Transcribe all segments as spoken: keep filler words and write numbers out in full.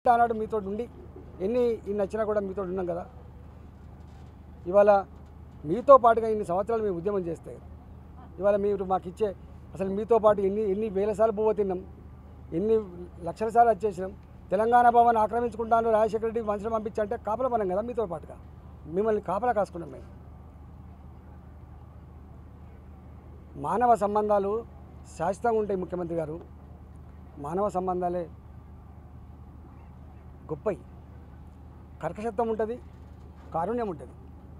ఆనాడు మీతో ఉండి ఎన్ని ఇన్ని వచ్చినా కూడా మీతో ఉన్నాం కదా. ఇవాళ మీతో పాటుగా ఇన్ని సంవత్సరాలు మేము ఉద్యమం చేస్తే ఇవాళ మీరు మాకు ఇచ్చే అసలు మీతో పాటు ఎన్ని ఎన్ని వేల సార్లు పువ్వు తిన్నాం, ఎన్ని లక్షల సార్లు వచ్చేసినాం. తెలంగాణ భవన్ ఆక్రమించుకుంటాను రాజశేఖర రెడ్డి మనుషులు పంపించంటే కాపలా పనం కదా మీతో పాటుగా మిమ్మల్ని కాపలా కాసుకున్నాం మేము. మానవ సంబంధాలు శాశ్వతంగా ఉంటాయి ముఖ్యమంత్రి గారు. మానవ సంబంధాలే గొప్పయి. కర్కశత్వం ఉంటుంది, కారుణ్యం ఉంటుంది.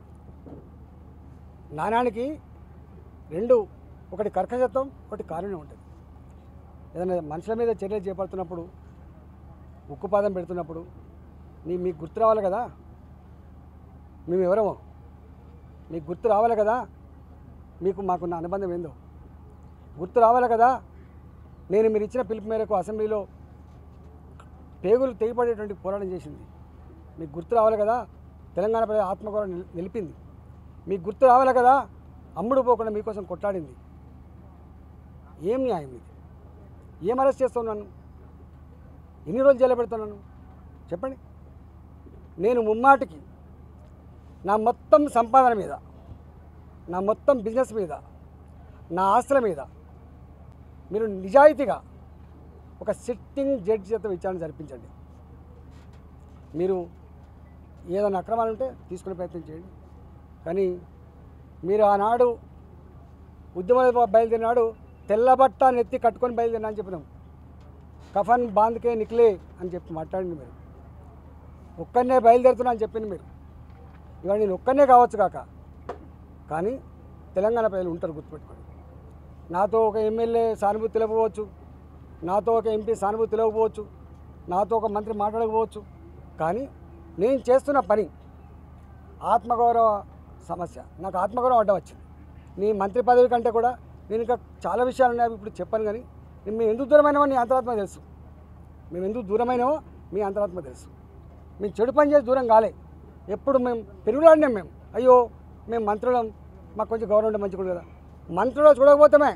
నాణానికి రెండు, ఒకటి కర్కశత్వం, ఒకటి కారుణ్యం ఉంటుంది. ఏదైనా మనుషుల మీద చర్యలు చేపడుతున్నప్పుడు, ఉక్కుపాదం పెడుతున్నప్పుడు నీ మీకు గుర్తు రావాలి కదా మేము ఎవరమో, మీకు గుర్తు రావాలి కదా మీకు మాకున్న అనుబంధం ఏందో గుర్తు రావాలి కదా. నేను మీరు ఇచ్చిన పిలుపు మేరకు అసెంబ్లీలో పేగులు తెగిపడేటువంటి పోరాటం చేసింది మీకు గుర్తు రావాలి కదా. తెలంగాణ ప్రజల ఆత్మగౌరవం నిలిపింది మీకు గుర్తు రావాలి కదా. అమ్ముడు పోకుండా మీకోసం కొట్లాడింది. ఏం న్యాయం ఇది? ఏం అరెస్ట్ చేస్తున్నాను? ఎన్ని రోజులు జైలు పెడుతున్నాను చెప్పండి. నేను ముమ్మాటికి నా మొత్తం సంపాదన మీద, నా మొత్తం బిజినెస్ మీద, నా ఆస్తుల మీద మీరు నిజాయితీగా ఒక సిట్టింగ్ జడ్జి చేత విచారణ జరిపించండి. మీరు ఏదైనా అక్రమాలు ఉంటే తీసుకునే ప్రయత్నం చేయండి. కానీ మీరు ఆనాడు ఉద్యమ బయలుదేరినాడు తెల్లబట్ట నెత్తి కట్టుకొని బయలుదేరినా అని చెప్పినాం. కఫన్ బాంద్కే నిక్లే అని చెప్పి మాట్లాడింది మీరు. ఒక్కనే బయలుదేరుతున్నా అని చెప్పింది మీరు. ఇవాళ నేను ఒక్కనే కావచ్చు కాక, కానీ తెలంగాణ ప్రజలు ఉంటారు గుర్తుపెట్టుకోండి. నాతో ఒక ఎమ్మెల్యే సానుభూతి తెలియకపోవచ్చు, నాతో ఒక ఎంపీ సానుభూతి తెలియకపోవచ్చు, నాతో ఒక మంత్రి మాట్లాడకపోవచ్చు, కానీ నేను చేస్తున్న పని ఆత్మగౌరవ సమస్య. నాకు ఆత్మగౌరవం అడ్డం వచ్చింది. నీ మంత్రి పదవి కంటే కూడా నేను ఇంకా చాలా విషయాలు ఉన్నాయి ఇప్పుడు చెప్పాను. కానీ మేము ఎందుకు దూరమైనామో నీ అంతరాత్మ తెలుసు. మేము ఎందుకు దూరమైనామో మీ అంతరాత్మ తెలుసు. మేము చెడు పని చేసి దూరం కాలే. ఎప్పుడు మేము పెరుగులాడినాం. మేము అయ్యో మేము మంత్రులం, మాకు కొంచెం గౌరవం ఉంటే మంచిగా కదా. మంత్రులు చూడకపోతామే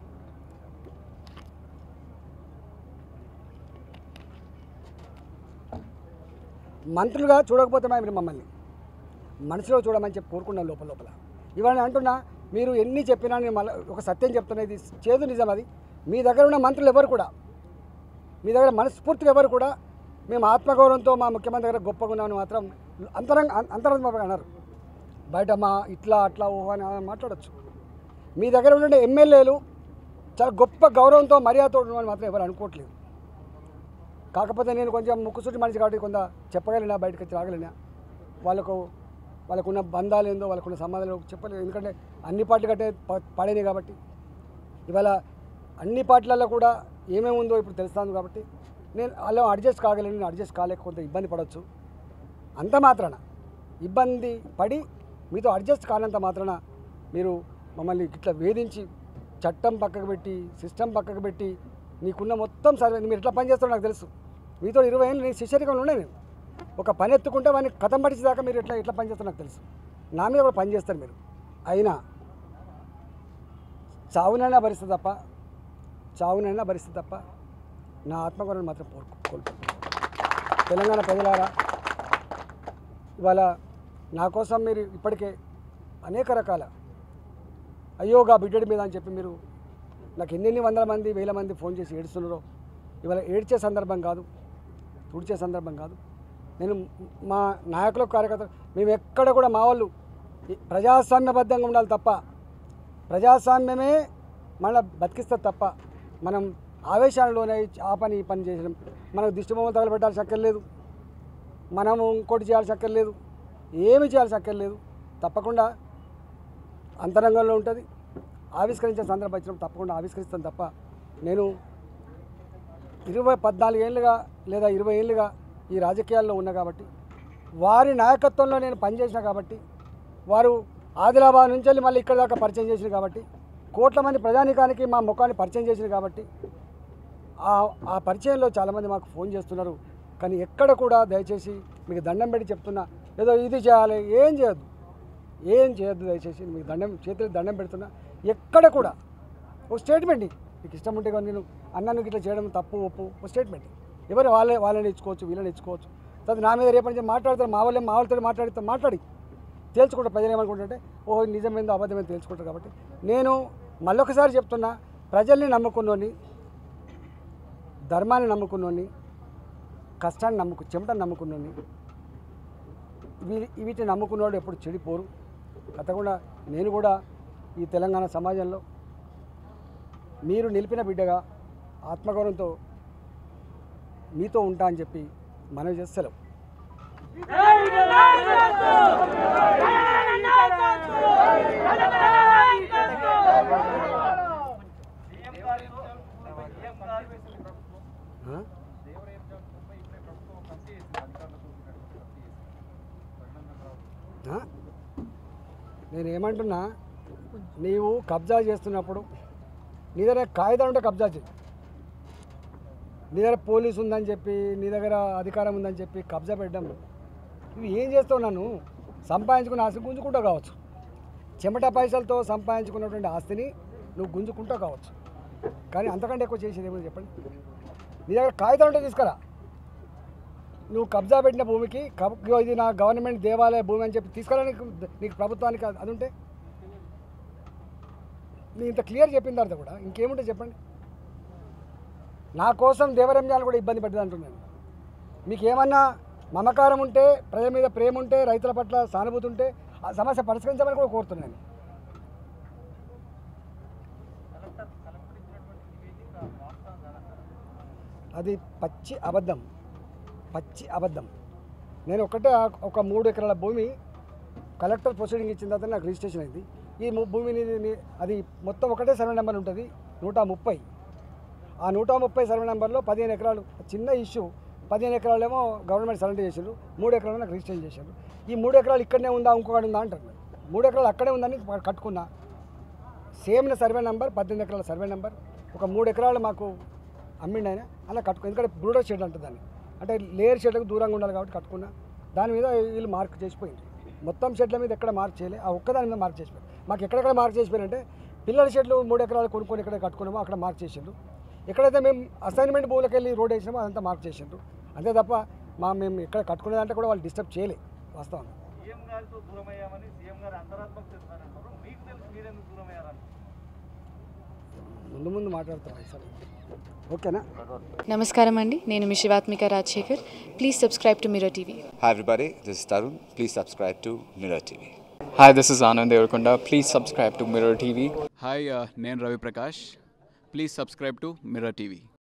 మంత్రులుగా చూడకపోతామే మీరు మమ్మల్ని మనసులో చూడమని చెప్పి కోరుకున్నాం లోపల లోపల. ఇవాళ నేను అంటున్నా, మీరు ఎన్ని చెప్పినా నేను మళ్ళీ ఒక సత్యం చెప్తున్నా, ఇది చేదు నిజం. అది మీ దగ్గర ఉన్న మంత్రులు ఎవరు కూడా, మీ దగ్గర మనస్ఫూర్తిగా ఎవరు కూడా మేము ఆత్మగౌరవంతో మా ముఖ్యమంత్రి దగ్గర గొప్పగా ఉన్నామని మాత్రం అంతరంగ అంతరంగంగా అన్నారు. బయట మా ఇట్లా అట్లా ఊహ అని మాట్లాడచ్చు. మీ దగ్గర ఉండే ఎమ్మెల్యేలు చాలా గొప్ప గౌరవంతో మర్యాదతో ఉండమని మాత్రం ఎవరు అనుకోవట్లేదు. కాకపోతే నేను కొంచెం ముక్కుసూటి మనిషి కాబట్టి కొంత చెప్పగలిగినా, బయటకు వచ్చి రాగలిగినా. వాళ్ళకు వాళ్ళకున్న బంధాలు ఏందో, వాళ్ళకున్న సంబంధాలు చెప్పలేదు. ఎందుకంటే అన్ని పార్టీలు కట్టే పడేది కాబట్టి. ఇవాళ అన్ని పార్టీలలో కూడా ఏమేమి ఉందో ఇప్పుడు తెలుస్తాను కాబట్టి నేను అలా అడ్జస్ట్ కాగలను. నేను అడ్జస్ట్ కాలేక కొంత ఇబ్బంది పడవచ్చు. అంత మాత్రాన ఇబ్బంది పడి మీతో అడ్జస్ట్ కానంత మాత్రాన మీరు మమ్మల్ని ఇట్లా వేధించి చట్టం పక్కకు పెట్టి, సిస్టమ్ పక్కకు పెట్టి, నీకున్న మొత్తం సర్వే మీరు ఎట్లా పనిచేస్తారో నాకు తెలుసు. మీతో ఇరవై ఏళ్ళు నేను శిష్యరికంలో ఉన్నాయి. నేను ఒక పని ఎత్తుకుంటే వాడిని కథం పట్టించేదాకా మీరు ఎట్లా ఎట్లా పనిచేస్తారో నాకు తెలుసు. నా మీద కూడా పనిచేస్తారు మీరు. అయినా చావునైనా భరిస్తుంది తప్ప చావునైనా భరిస్తుంది తప్ప నా ఆత్మగౌరవం మాత్రం కోరుకో కోల్పో తెలంగాణ ప్రజలారా, ఇవాళ నా కోసం మీరు ఇప్పటికే అనేక రకాల అయ్యోగా బిడ్డడి మీద అని చెప్పి మీరు నాకు ఎన్నెన్ని వందల మంది వేల మంది ఫోన్ చేసి ఏడుస్తున్నారో. ఇవాళ ఏడ్చే సందర్భం కాదు, తుడిచే సందర్భం కాదు. నేను మా నాయకుల కార్యకర్తలు మేము ఎక్కడ కూడా మా వాళ్ళు ప్రజాస్వామ్యబద్ధంగా ఉండాలి తప్ప, ప్రజాస్వామ్యమే మళ్ళీ బతికిస్తుంది తప్ప మనం ఆవేశాలలోనే ఆ పని ఈ పని చేసడం, మనకు దిష్టిబొమ్మలు తగలబెట్టాల్సి అక్కర్లేదు, మనము ఇంకోటి చేయాల్సి అక్కర్లేదు, ఏమి చేయాల్సి అక్కర్లేదు. తప్పకుండా అంతరంగంలో ఉంటుంది. ఆవిష్కరించే సందర్భం వచ్చినప్పుడు తప్పకుండా ఆవిష్కరిస్తాను తప్ప నేను ఇరవై పద్నాలుగు ఏళ్ళుగా లేదా ఇరవై ఏళ్ళుగా ఈ రాజకీయాల్లో ఉన్నా కాబట్టి, వారి నాయకత్వంలో నేను పనిచేసిన కాబట్టి, వారు ఆదిలాబాద్ నుంచి వెళ్ళి మళ్ళీ ఇక్కడ దాకా పరిచయం చేసింది కాబట్టి, కోట్ల మంది ప్రజానీకానికి మా ముఖాన్ని పరిచయం చేసింది కాబట్టి, ఆ పరిచయంలో చాలామంది మాకు ఫోన్ చేస్తున్నారు. కానీ ఎక్కడ కూడా దయచేసి మీకు దండం పెట్టి చెప్తున్నా, ఏదో ఇది చేయాలి, ఏం చేయొద్దు ఏం చేయొద్దు దయచేసి మీకు దండం చేతులకు దండం పెడుతున్నా. ఎక్కడ కూడా ఒక స్టేట్మెంట్, నీకు ఇష్టం ఉంటే కానీ నేను అన్నానికి ఇట్లా చేయడం తప్పు ఒప్పు, ఒక స్టేట్మెంట్ ఎవరు వాళ్ళే వాళ్ళని ఇచ్చుకోవచ్చు వీళ్ళని ఇచ్చుకోవచ్చు. తర్వాత నా మీద రేపటి నుంచి మాట్లాడతారు, మా వాళ్ళే మా వాళ్ళతో మాట్లాడితే మాట్లాడి తేల్చుకుంటారు. ప్రజలు ఏమనుకుంటుంటే ఓ నిజమేందో అబద్ధమేందో తేల్చుకుంటారు. కాబట్టి నేను మళ్ళొకసారి చెప్తున్నా, ప్రజల్ని నమ్ముకున్నోని, ధర్మాన్ని నమ్ముకున్నోని, కష్టాన్ని నమ్ముకు చెమటని నమ్ముకున్నోని, వీ వీటిని నమ్ముకున్నవాడు ఎప్పుడు చెడిపోరు. అంతకుండా నేను కూడా ఈ తెలంగాణ సమాజంలో మీరు నిలిపిన బిడ్డగా ఆత్మగౌరవంతో మీతో ఉంటా అని చెప్పి మనవి చేస్తలేం. నేను ఏమంటున్నా, నీవు కబ్జా చేస్తున్నప్పుడు నీ దగ్గర కాగితం ఉంటే కబ్జా చేయి. నీ దగ్గర పోలీసు ఉందని చెప్పి, నీ దగ్గర అధికారం ఉందని చెప్పి కబ్జా పెట్టడం, నువ్వు ఏం చేస్తావు? నన్ను సంపాదించుకున్న ఆస్తి గుంజుకుంటావు కావచ్చు, చెమట పైసలతో సంపాదించుకున్నటువంటి ఆస్తిని నువ్వు గుంజుకుంటావు కావచ్చు, కానీ అంతకంటే ఎక్కువ చేసేది ఏమో చెప్పండి. నీ దగ్గర కాగితం ఉంటే తీసుకురా. నువ్వు కబ్జా పెట్టిన భూమికి కబ్ ఇది నా గవర్నమెంట్ దేవాలయ భూమి అని చెప్పి తీసుకురా, నీకు నీకు ప్రభుత్వానికి అది ఉంటే. నేను ఇంత క్లియర్ చెప్పిన తర్వాత కూడా ఇంకేముంటే చెప్పండి. నా కోసం దేవరంజాలు కూడా ఇబ్బంది పడ్డది అంటున్నాను. మీకు ఏమన్నా మమకారం ఉంటే, ప్రజల మీద ప్రేమ ఉంటే, రైతుల పట్ల సానుభూతి ఉంటే ఆ సమస్య పరిష్కరించమని కూడా కోరుతున్నాను. అది పచ్చి అబద్ధం, పచ్చి అబద్ధం. నేను ఒకటే ఒక మూడు ఎకరాల భూమి కలెక్టర్ ప్రొసీడింగ్ ఇచ్చిన తర్వాత నాకు రిజిస్ట్రేషన్ అయింది. ఈ భూమిని అది మొత్తం ఒకటే సర్వే నెంబర్ ఉంటుంది, నూట ముప్పై. ఆ నూట ముప్పై సర్వే నెంబర్లో పదిహేను ఎకరాలు చిన్న ఇష్యూ, పదిహేను ఎకరాలేమో గవర్నమెంట్ సరెండర్ చేశారు, మూడు ఎకరాలు నాకు రిజిస్ట్రేషన్ చేశారు. ఈ మూడు ఎకరాలు ఇక్కడనే ఉందా ఇంకొకటి ఉందా అంటారు. మూడు ఎకరాలు అక్కడే ఉందని కట్టుకున్నా. సేమ్ సర్వే నెంబర్, పద్దెనిమిది ఎకరాల సర్వే నెంబర్. ఒక మూడు ఎకరాలు మాకు అమ్మిండి ఆయన అలా కట్టుకు, ఎందుకంటే బ్రూడర్ షెడ్ అంటుంది దాన్ని, అంటే లేయర్ షెడ్లకు దూరంగా ఉండాలి కాబట్టి కట్టుకున్నా. దాని మీద వీళ్ళు మార్క్ చేసిపోయింది. మొత్తం షెడ్ల మీద ఎక్కడ మార్క్ చేయలే, ఆ ఒక్కదాని మీద మార్క్ చేసిపోయింది. మాకు ఎక్కడెక్కడ మార్క్ చేసిపోయారంటే పిల్లల షెడ్లు మూడు ఎకరాలు కొనుక్కొని ఎక్కడ కట్టుకున్నామో అక్కడ మార్క్ చేసిండ్రు. ఎక్కడైతే మేము అసైన్మెంట్ భూములకు వెళ్ళి రోడ్ వేసినామో అదంతా మార్క్ చేసిండ్రు. అంతే తప్ప మా మేము ఎక్కడ కట్టుకునేదంటే కూడా వాళ్ళు డిస్టర్బ్ చేయలే. వాస్తవం ముందు ముందు మాట్లాడతాం సార్. ఓకేనా? నమస్కారం అండి, నేను మీ Shivathmika Rajasekhar. Please subscribe to Mirror TV. Hi everybody, this is Tarun. Please subscribe to Mirror T V. Hi, this is Anand Devarakonda. Please subscribe to Mirror T V. Hi, uh, నేను Ravi Prakash. Please subscribe to Mirror TV.